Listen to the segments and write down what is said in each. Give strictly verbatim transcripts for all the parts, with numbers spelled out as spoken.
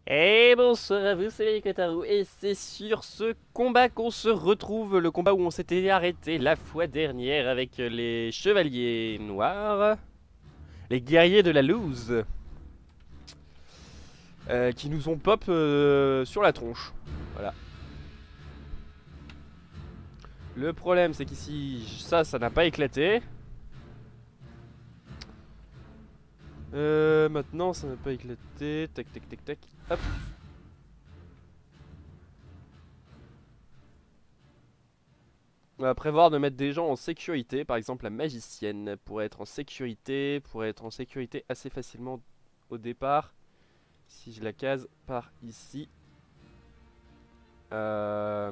Et bonsoir à vous, c'est Kotaro, et c'est sur ce combat qu'on se retrouve, le combat où on s'était arrêté la fois dernière avec les chevaliers noirs, les guerriers de la loose, euh, qui nous ont pop euh, sur la tronche, voilà. Le problème c'est qu'ici, ça, ça n'a pas éclaté. Euh, maintenant ça n'a pas éclaté, tac tac tac tac, hop. On va prévoir de mettre des gens en sécurité, par exemple la magicienne pourrait être en sécurité, pourrait être en sécurité assez facilement au départ, si je la case par ici. Euh...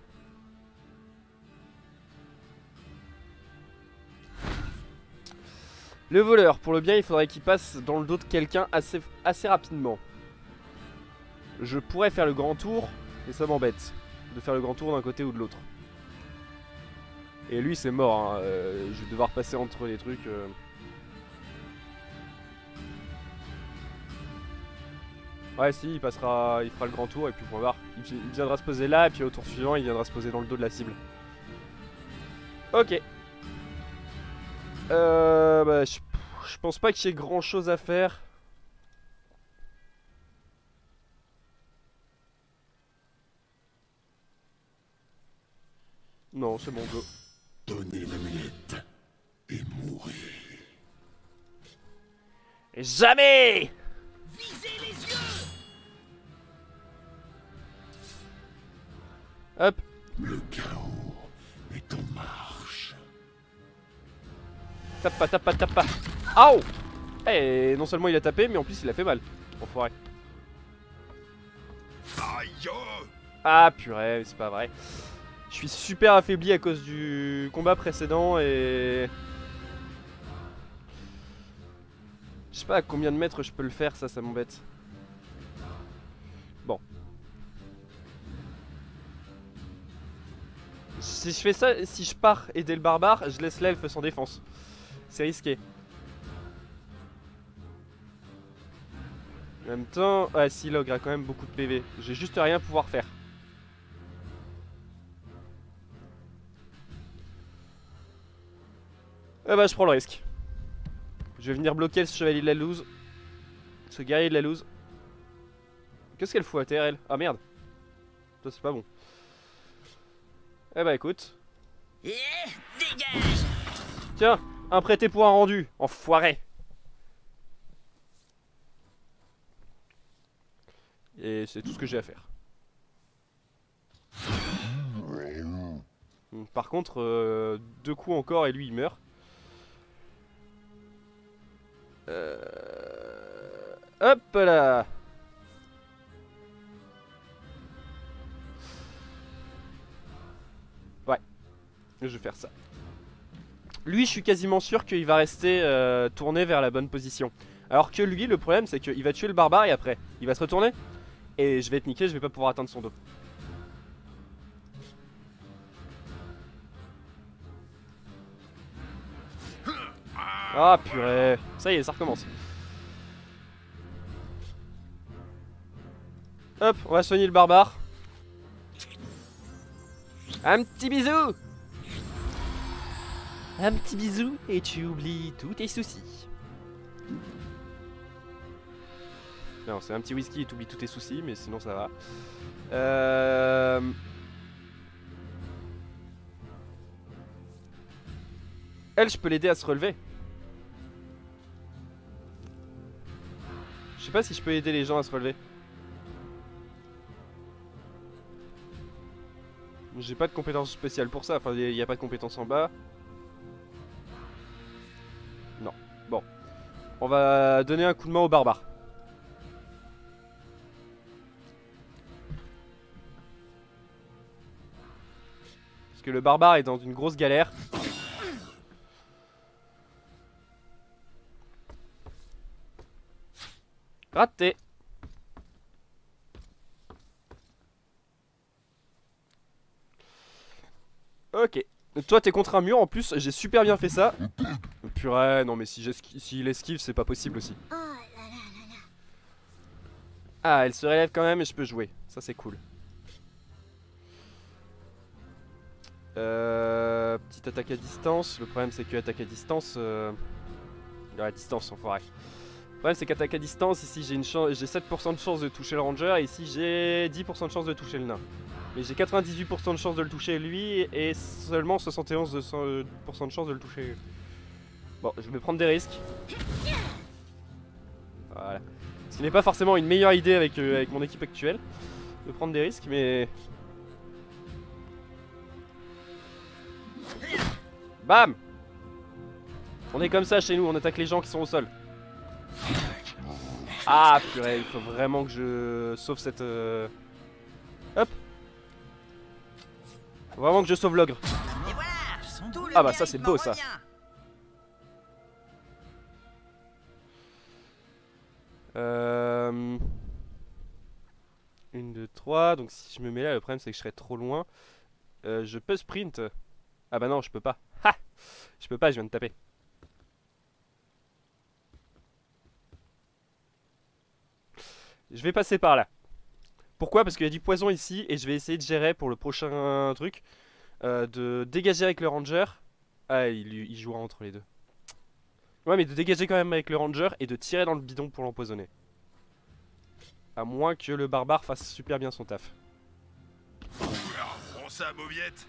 Le voleur, pour le bien, il faudrait qu'il passe dans le dos de quelqu'un assez, assez rapidement. Je pourrais faire le grand tour, mais ça m'embête de faire le grand tour d'un côté ou de l'autre. Et lui c'est mort, hein. euh, je vais devoir passer entre les trucs. Euh... Ouais si, il passera, il fera le grand tour et puis on va voir. Il, il viendra se poser là et puis au tour suivant il viendra se poser dans le dos de la cible. Ok. Euh, bah, je, je pense pas qu'il y ait grand chose à faire. Non, c'est bon, go. Donnez l'amulette et mourrez. Et jamais. Visez les yeux. Hop. Le chaos est en marche. Tape pas, tape pas, tape pas. Aouh. Eh, non seulement il a tapé, mais en plus il a fait mal. Enfoiré. Aïe. Ah purée, c'est pas vrai. Je suis super affaibli à cause du combat précédent et... Je sais pas à combien de mètres je peux le faire, ça, ça m'embête. Bon. Si je fais ça, si je pars aider le barbare, je laisse l'elfe sans défense. C'est risqué. En même temps... Ah si, l'ogre a quand même beaucoup de P V. J'ai juste rien à pouvoir faire. Ah bah je prends le risque. Je vais venir bloquer ce chevalier de la loose. Ce guerrier de la loose. Qu'est-ce qu'elle fout à terre elle? Ah merde. Ça c'est pas bon. Eh bah écoute. Eh, dégage. Tiens, un prêté pour un rendu. Enfoiré. Et c'est tout ce que j'ai à faire. Par contre, euh, deux coups encore et lui il meurt. Euh... Hop là. Ouais. Je vais faire ça. Lui je suis quasiment sûr qu'il va rester euh, tourné vers la bonne position. Alors que lui le problème c'est qu'il va tuer le barbare et après il va se retourner. Et je vais être niqué, je vais pas pouvoir atteindre son dos. Ah purée. Ça y est, ça recommence. Hop, on va soigner le barbare. Un petit bisou. Un petit bisou et tu oublies tous tes soucis. Non, c'est un petit whisky et tu oublies tous tes soucis, mais sinon ça va. Euh... Elle, je peux l'aider à se relever. Je sais pas si je peux aider les gens à se relever. J'ai pas de compétences spéciales pour ça, enfin il n'y a pas de compétences en bas. Non, bon. On va donner un coup de main au barbare. Parce que le barbare est dans une grosse galère. Raté. Ok. Toi t'es contre un mur en plus, j'ai super bien fait ça. Purée, non mais si j'esquive, s'il esquive c'est pas possible aussi. Oh là là là là. Ah, elle se relève quand même et je peux jouer. Ça, c'est cool. Euh, petite attaque à distance. Le problème, c'est que attaque à distance... Euh... Non, à distance, enfoiré. Le problème, c'est qu'attaque à distance, ici, j'ai une chance, j'ai sept pour cent de chance de toucher le ranger. Et ici, j'ai dix pour cent de chance de toucher le nain. Mais j'ai quatre-vingt-dix-huit pour cent de chance de le toucher lui et seulement soixante et onze pour cent de chance de le toucher. Bon, je vais prendre des risques. Voilà. Ce qui n'est pas forcément une meilleure idée avec, euh, avec mon équipe actuelle. De prendre des risques, mais... Bam! On est comme ça chez nous, on attaque les gens qui sont au sol. Ah purée, il faut vraiment que je sauve cette... Euh... Hop! Faut vraiment que je sauve l'ogre. Et voilà, tout le Ah bah ça mérite c'est beau m'en ça. revient. Euh... une, deux, trois. Donc si je me mets là, le problème c'est que je serai trop loin. Euh, je peux sprint. Ah bah non, je peux pas. Ha! Je peux pas, je viens de taper. Je vais passer par là. Pourquoi? Parce qu'il y a du poison ici et je vais essayer de gérer pour le prochain truc. Euh, de dégager avec le ranger. Ah, il, il jouera entre les deux. Ouais, mais de dégager quand même avec le ranger et de tirer dans le bidon pour l'empoisonner. À moins que le barbare fasse super bien son taf. Prends ça, mauviette.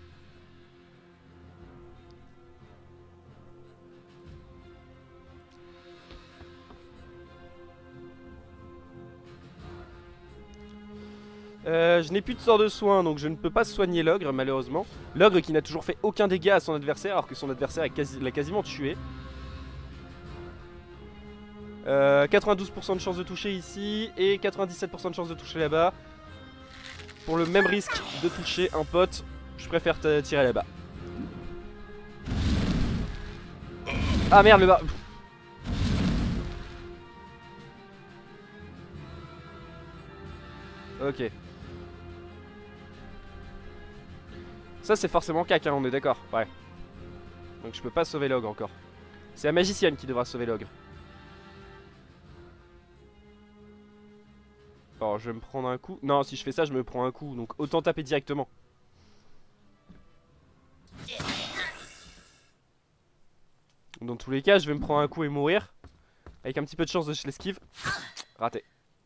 Euh, je n'ai plus de sort de soin, donc je ne peux pas soigner l'ogre, malheureusement. L'ogre qui n'a toujours fait aucun dégât à son adversaire, alors que son adversaire quasi, l'a quasiment tué. Euh, quatre-vingt-douze pour cent de chance de toucher ici, et quatre-vingt-dix-sept pour cent de chance de toucher là-bas. Pour le même risque de toucher un pote, je préfère tirer là-bas. Ah merde, le bar... Ok. Ça c'est forcément cac, hein, on est d'accord. Ouais. Donc je peux pas sauver l'ogre encore. C'est la magicienne qui devra sauver l'ogre. Alors je vais me prendre un coup. Non, si je fais ça je me prends un coup. Donc autant taper directement. Dans tous les cas je vais me prendre un coup et mourir. Avec un petit peu de chance de je l'esquive. Raté.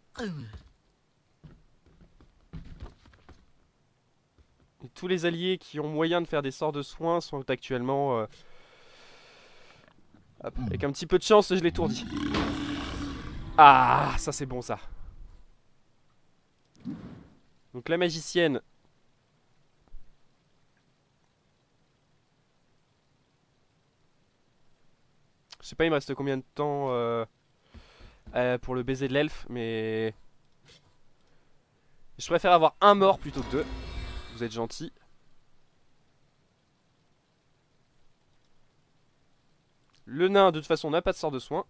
Et tous les alliés qui ont moyen de faire des sorts de soins sont actuellement... Euh... Hop, avec un petit peu de chance je l'étourdis. Ah, ça c'est bon ça. Donc la magicienne. Je sais pas il me reste combien de temps euh, euh, pour le baiser de l'elfe, mais... Je préfère avoir un mort plutôt que deux. Vous êtes gentil. Le nain de toute façon n'a pas de sort de soin.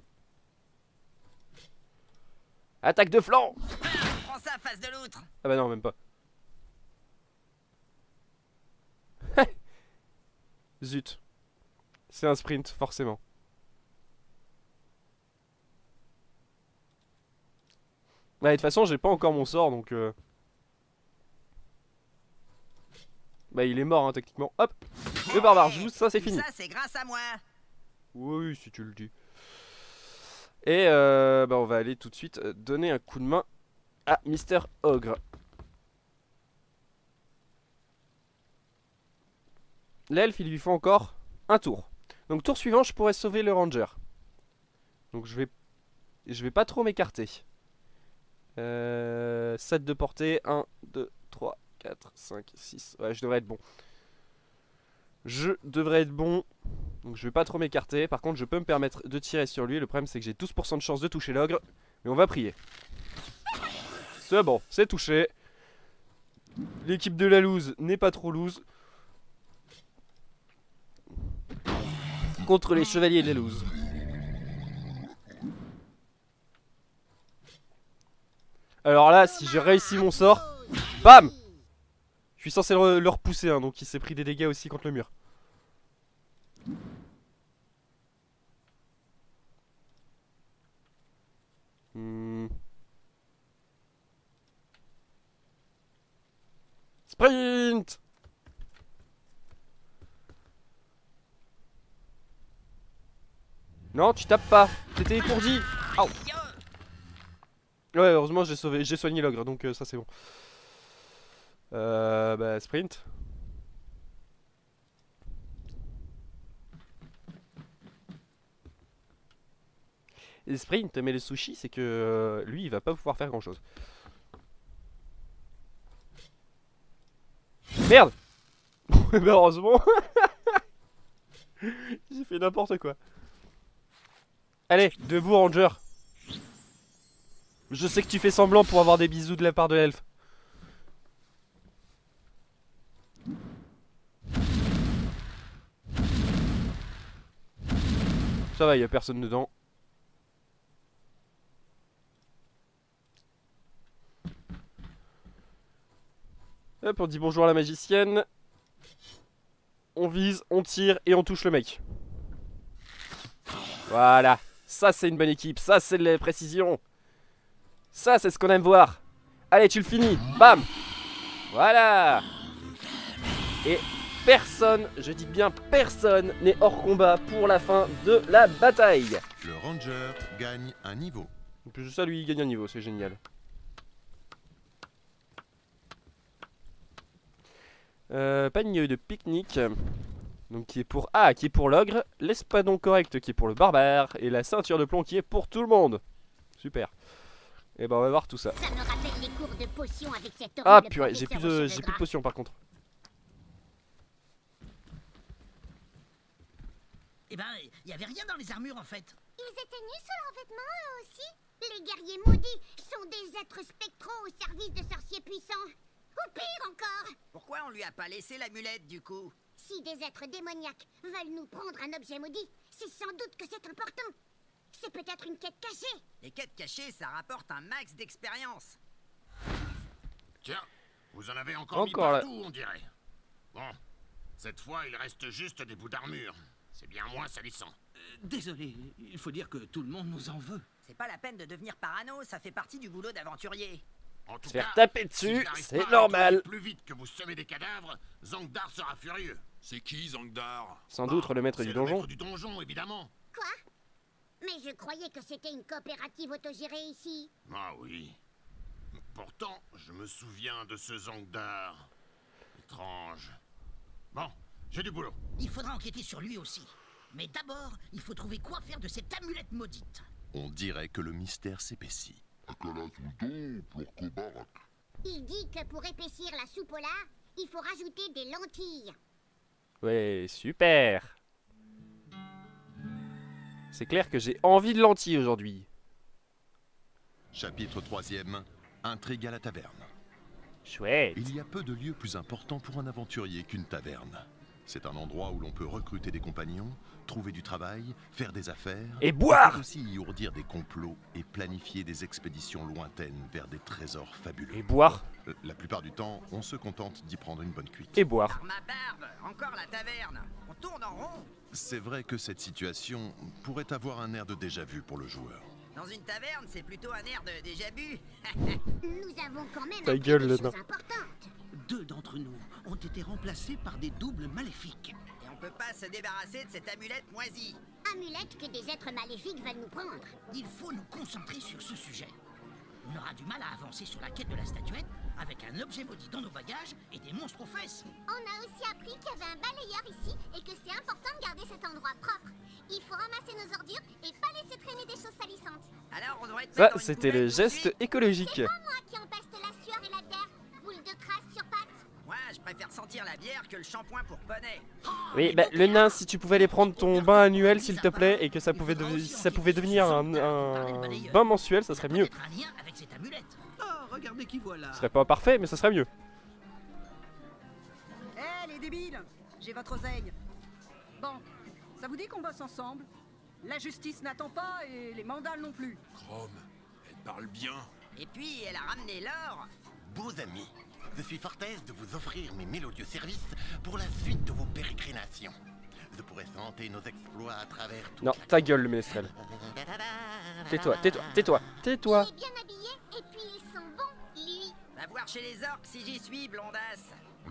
Attaque de flanc. Prends ça, face de l'outre. Ah bah non, même pas. Zut. C'est un sprint, forcément. Ouais, de toute façon, j'ai pas encore mon sort, donc... Euh... Bah, il est mort, hein, techniquement. Hop. Le barbare joue, ça c'est fini. Ça, c'est grâce à moi. Oui, si tu le dis. Et euh, bah, on va aller tout de suite donner un coup de main à Mister Ogre. L'elfe, il lui faut encore un tour. Donc tour suivant, je pourrais sauver le ranger. Donc je vais, je vais pas trop m'écarter. Euh, sept de portée, un, deux, trois, quatre, cinq, six. Ouais, je devrais être bon. Je devrais être bon. Donc je vais pas trop m'écarter. Par contre, je peux me permettre de tirer sur lui. Le problème, c'est que j'ai douze pour cent de chance de toucher l'ogre. Mais on va prier. C'est bon, c'est touché. L'équipe de la loose n'est pas trop loose. Contre les chevaliers de la loose. Alors là, si j'ai réussi mon sort, bam! Je suis censé le, le repousser, hein, donc il s'est pris des dégâts aussi contre le mur. Hmm. Sprint. Non, tu tapes pas. T'étais étourdi. Au. Ouais, heureusement j'ai sauvé, j'ai soigné l'ogre, donc euh, ça c'est bon. Euh, bah sprint. Et sprint, mais le sushi, c'est que euh, lui, il va pas pouvoir faire grand chose. Merde. Bah heureusement. J'ai fait n'importe quoi. Allez, debout Ranger. Je sais que tu fais semblant pour avoir des bisous de la part de l'elfe. Ça va, y a personne dedans. Hop, on dit bonjour à la magicienne. On vise, on tire et on touche le mec. Voilà. Ça c'est une bonne équipe, ça c'est de la précision. Ça c'est ce qu'on aime voir. Allez, tu le finis, bam. Voilà. Et personne, je dis bien personne, n'est hors combat pour la fin de la bataille. Le ranger gagne un niveau. En plus de ça, lui il gagne un niveau, c'est génial. Euh, panier de pique-nique. Donc qui est pour ah qui est pour l'ogre, l'espadon correct qui est pour le barbare et la ceinture de plomb qui est pour tout le monde. Super. Et ben on va voir tout ça. Ça me rappelle les cours de potions avec cet Ah horrible purée, j'ai plus professeur aux de cheveux j'ai plus de gras. potions par contre. Eh ben, il y avait rien dans les armures en fait. Ils étaient nus sous leurs vêtements eux aussi. Les guerriers maudits sont des êtres spectraux au service de sorciers puissants. Ou pire encore, Pourquoi on lui a pas laissé l'amulette du coup? si des êtres démoniaques veulent nous prendre un objet maudit, c'est sans doute que c'est important. C'est peut-être une quête cachée. Les quêtes cachées, ça rapporte un max d'expérience. Tiens, vous en avez encore, Encore mis là. partout, on dirait. Bon, cette fois, il reste juste des bouts d'armure. C'est bien moins salissant. Désolé, il faut dire que tout le monde nous en veut. C'est pas la peine de devenir parano, ça fait partie du boulot d'aventurier. En tout Se faire cas, taper si dessus, je n'arrive c'est pas à normal. nettoyer plus vite que vous semez des cadavres, Zangdar sera furieux. C'est qui, Zangdar? Sans doute le maître C'est du le donjon. maître du donjon, évidemment. Quoi? Mais je croyais que c'était une coopérative autogérée ici. Ah oui. Pourtant, je me souviens de ce Zangdar. Étrange. Bon, j'ai du boulot. Il faudra enquêter sur lui aussi. Mais d'abord, il faut trouver quoi faire de cette amulette maudite. On dirait que le mystère s'épaissit. Il dit que pour épaissir la soupe au lard, il faut rajouter des lentilles. Ouais, super. C'est clair que j'ai envie de lentilles aujourd'hui. Chapitre troisième. Intrigue à la taverne. Chouette. Il y a peu de lieux plus importants pour un aventurier qu'une taverne. C'est un endroit où l'on peut recruter des compagnons, trouver du travail, faire des affaires... Et boire. peut aussi y ourdir des complots et planifier des expéditions lointaines vers des trésors fabuleux. Et boire. Euh, La plupart du temps, on se contente d'y prendre une bonne cuite. Et boire. Par ma barbe, encore la taverne. On tourne en rond. C'est vrai que cette situation pourrait avoir un air de déjà-vu pour le joueur. Dans une taverne, c'est plutôt un air de déjà-vu. Nous avons quand même Ta appris gueule, des le choses nain. importantes. Deux d'entre nous ont été remplacés par des doubles maléfiques. Et on peut pas se débarrasser de cette amulette moisie. Amulette que des êtres maléfiques veulent nous prendre. Il faut nous concentrer sur ce sujet. On aura du mal à avancer sur la quête de la statuette avec un objet maudit dans nos bagages et des monstres aux fesses. On a aussi appris qu'il y avait un balayeur ici et que c'est important de garder cet endroit propre. Il faut ramasser nos ordures et pas laisser traîner des choses salissantes. Alors on devrait être Ça, c'était le geste écologique. C'est pas moi qui empeste la sueur et la terre. Boule de crasse sur pattes. Moi, je préfère sentir la bière que le shampoing pour poney. Oui, bah, le nain, si tu pouvais aller prendre ton bain annuel, s'il te plaît, et que ça pouvait, dev- ça pouvait devenir un, un bain mensuel, ça serait mieux. Peut-être un lien avec cette amulette. Oh, regardez qui voilà. Ce serait pas parfait, mais ça serait mieux. Hé les débiles, j'ai votre oseille. Bon, ça vous dit qu'on bosse ensemble? La justice n'attend pas et les mandales non plus. Chrome, elle parle bien. Et puis, elle a ramené l'or. Beaux amis, je suis fort aise de vous offrir mes mélodieux services pour la suite de vos pérégrinations. Je pourrais vanter nos exploits à travers tout. Non, ta gueule, le ménestrel. Tais-toi, tais-toi, tais-toi, tais-toi. Il est bien habillé et puis ils sont bons, lui. Bah Savoir chez les orques si j'y suis, blondasse.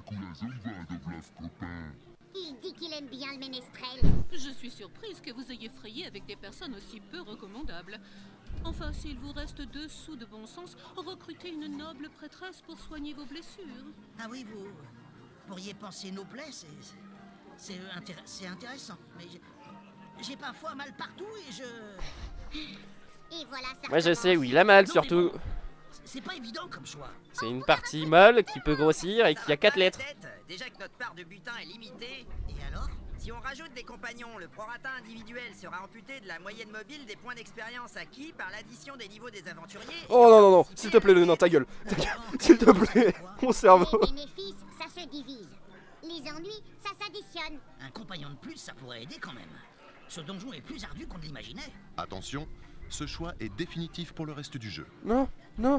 Il dit qu'il aime bien le ménestrel. Je suis surprise que vous ayez frayé avec des personnes aussi peu recommandables. Enfin, s'il vous reste deux sous de bon sens, recrutez une noble prêtresse pour soigner vos blessures. Ah oui, vous pourriez penser nos plaies, c'est... C'est intér intéressant, mais j'ai parfois mal partout et je... Et voilà, ça Moi je recommence. sais où il a mal Non, surtout. mais bon, c'est pas évident comme choix. C'est une partie molle qui peut grossir et Ça qui a va quatre pas la lettres. tête. Déjà que notre part de butin est limitée. Et alors? Si on rajoute des compagnons, le prorata individuel sera amputé de la moyenne mobile des points d'expérience acquis par l'addition des niveaux des aventuriers. Oh non non non, s'il te plaît, non ta gueule. Ta gueule. S'il te plaît, mon cerveau. Les bénéfices, ça se divise. Les ennuis, ça s'additionne. Un compagnon de plus, ça pourrait aider quand même. Ce donjon est plus ardu qu'on ne l'imaginait. Attention, ce choix est définitif pour le reste du jeu. Non, non.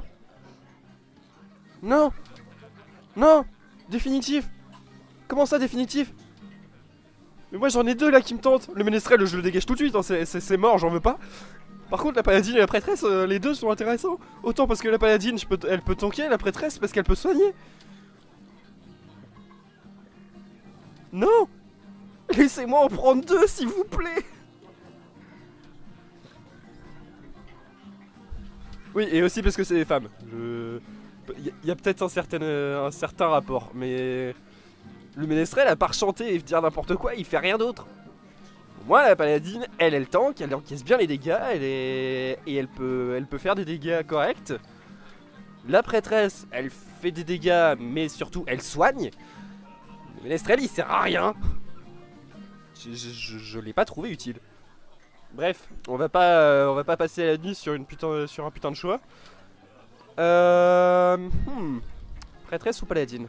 Non. Non. Définitif. Comment ça définitif? Mais moi j'en ai deux là qui me tentent. Le ménestrel je le dégage tout de suite, hein. C'est mort, j'en veux pas. Par contre la paladine et la prêtresse, euh, les deux sont intéressants. Autant parce que la paladine je peux elle peut tanker, la prêtresse parce qu'elle peut soigner. Non. Laissez-moi en prendre deux s'il vous plaît. Oui, et aussi parce que c'est des femmes. Je... Il y a, a peut-être un certain, euh, un certain rapport, mais... Le ménestrel, à part chanter et dire n'importe quoi, il fait rien d'autre. Moi, la paladine, elle, elle tank, elle encaisse bien les dégâts, elle est... et elle peut, elle peut faire des dégâts corrects. La prêtresse, elle fait des dégâts, mais surtout, elle soigne. Le ménestrel, il sert à rien. Je, je, je, je l'ai pas trouvé utile. Bref, on va pas, euh, on va pas passer la nuit sur, une putain, sur un putain de choix. Euh, hmm, prêtresse ou paladine?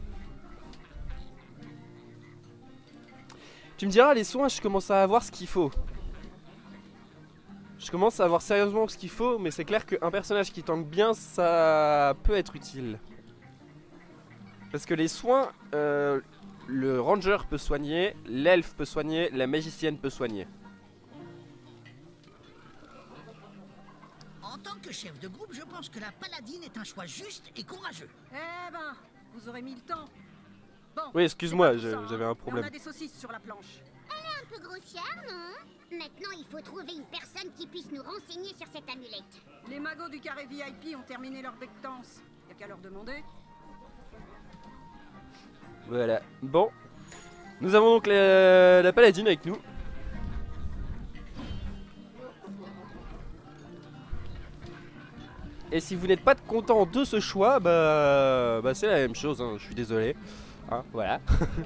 Tu me diras, les soins, je commence à avoir ce qu'il faut. Je commence à avoir sérieusement ce qu'il faut, mais c'est clair qu'un personnage qui tank bien, ça peut être utile. Parce que les soins, euh, le ranger peut soigner, l'elfe peut soigner, la magicienne peut soigner. En tant que chef de groupe, je pense que la paladine est un choix juste et courageux. Eh ben, vous aurez mis le temps. Bon, Oui, excuse-moi, c'est pas tout ça, j'avais hein. un problème. Et on a des saucisses sur la planche. Un peu grossière, non? Maintenant, il faut trouver une personne qui puisse nous renseigner sur cette amulette. Les magots du carré V I P ont terminé leur bectance. Y'a qu'à leur demander. Voilà, bon. Nous avons donc la, la paladine avec nous. Et si vous n'êtes pas content de ce choix, bah, bah c'est la même chose, hein, je suis désolé. Hein, voilà.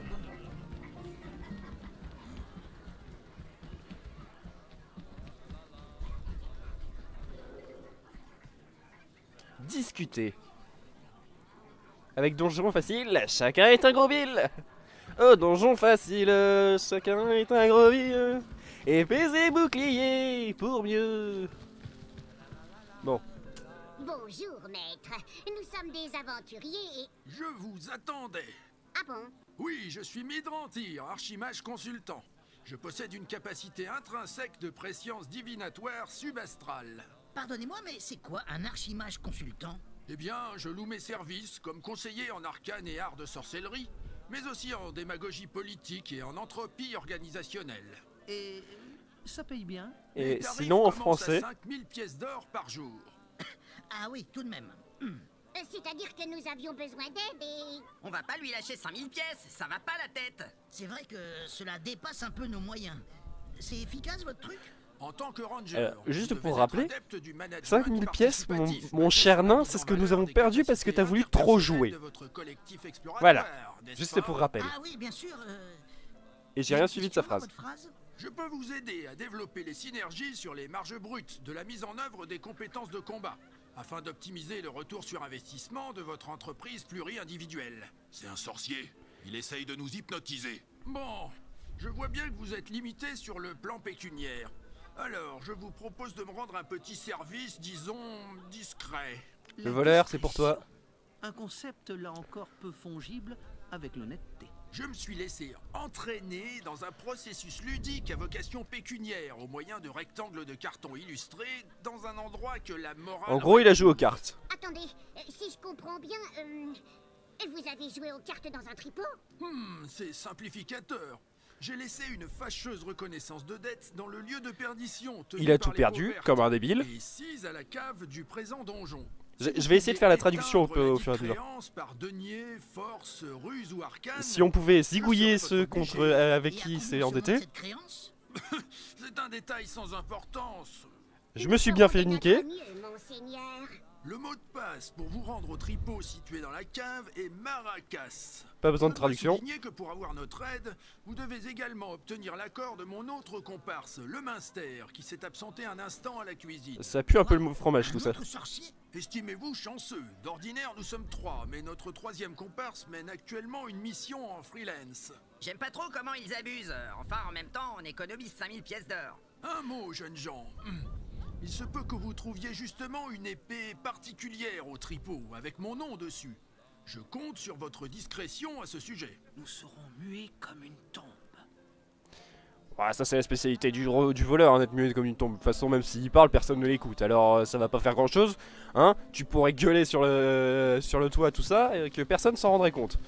Discuter. Avec donjon facile, chacun est un gros bill. Oh donjon facile, chacun est un gros bill. Épées et boucliers pour mieux. Bon. Bonjour, maître. Nous sommes des aventuriers et... Je vous attendais. Ah bon? Oui, je suis Midrantir, archimage consultant. Je possède une capacité intrinsèque de préscience divinatoire subastrale. Pardonnez-moi, mais c'est quoi un archimage consultant? Eh bien, je loue mes services comme conseiller en arcane et art de sorcellerie, mais aussi en démagogie politique et en entropie organisationnelle. Et ça paye bien? Et Les tarifs sinon en commencent français. à cinq mille pièces d'or par jour. Ah oui, tout de même. Hum. Euh, C'est-à-dire que nous avions besoin d'aide et... On va pas lui lâcher cinq mille pièces, ça va pas la tête. C'est vrai que cela dépasse un peu nos moyens. C'est efficace votre truc? En tant que ranger, Alors, juste vous pour devez rappeler, être adepte du management cinq mille pièces, mon, participatif, mon cher nain, c'est ce que nous avons perdu parce que t'as voulu trop jouer. de votre collectif exploratoire, Voilà, n'est-ce juste pas? pour rappel. Ah oui, bien sûr. euh, Et j'ai rien suivi de sa excusez-moi, phrase. votre phrase. Je peux vous aider à développer les synergies sur les marges brutes de la mise en œuvre des compétences de combat, afin d'optimiser le retour sur investissement de votre entreprise pluri-individuelle. C'est un sorcier. Il essaye de nous hypnotiser. Bon, je vois bien que vous êtes limité sur le plan pécuniaire. Alors, je vous propose de me rendre un petit service, disons, discret. Le voleur, c'est pour toi. Un concept là encore peu fongible avec l'honnêteté. Je me suis laissé entraîner dans un processus ludique à vocation pécuniaire au moyen de rectangles de carton illustrés dans un endroit que la morale... En gros, il a joué aux cartes. Attendez, euh, si je comprends bien, euh, vous avez joué aux cartes dans un tripot? Hmm, c'est simplificateur. J'ai laissé une fâcheuse reconnaissance de dette dans le lieu de perdition. Il a tout perdu, comme un débile. Et six à la cave du présent donjon. Je, je vais essayer de faire la traduction au, au fur et à mesure. Par denier, force, ruse ou arcane, si on pouvait zigouiller ceux contre, euh, avec qui il s'est endetté. C'est un détail sans importance. Je me suis bien fait niquer. Le mot de passe pour vous rendre au tripot situé dans la cave est Maracas. Pas besoin de traduction. Souligner que pour avoir notre aide, vous devez également obtenir l'accord de mon autre comparse, le Minster, qui s'est absenté un instant à la cuisine. Ça pue un peu le fromage tout ça. Estimez-vous chanceux. D'ordinaire, nous sommes trois, mais notre troisième comparse mène actuellement une mission en freelance. J'aime pas trop comment ils abusent. Enfin, en même temps, on économise cinq mille pièces d'or. Un mot, jeunes gens. Il se peut que vous trouviez justement une épée particulière au tripot, avec mon nom dessus. Je compte sur votre discrétion à ce sujet. Nous serons muets comme une tombe. Ouais, ça c'est la spécialité du, du voleur, hein, d'être muet comme une tombe. De toute façon, même s'il parle, personne ne l'écoute. Alors ça va pas faire grand chose. Hein, tu pourrais gueuler sur le, sur le toit, tout ça, et que personne s'en rendrait compte.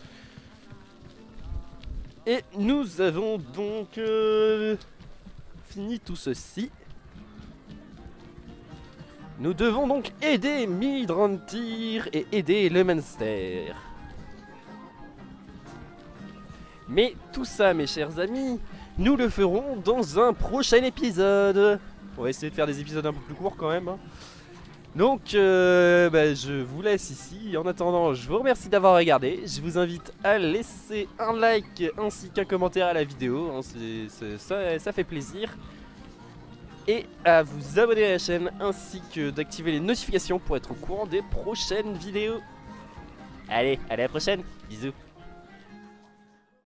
Et nous avons donc euh, fini tout ceci. Nous devons donc aider Mithrandir et aider le Minster. Mais tout ça, mes chers amis, nous le ferons dans un prochain épisode. On va essayer de faire des épisodes un peu plus courts quand même. Donc, euh, bah, je vous laisse ici. En attendant, je vous remercie d'avoir regardé. Je vous invite à laisser un like ainsi qu'un commentaire à la vidéo. Hein, c'est, c'est, ça, ça fait plaisir. Et à vous abonner à la chaîne ainsi que d'activer les notifications pour être au courant des prochaines vidéos. Allez, à la prochaine, bisous.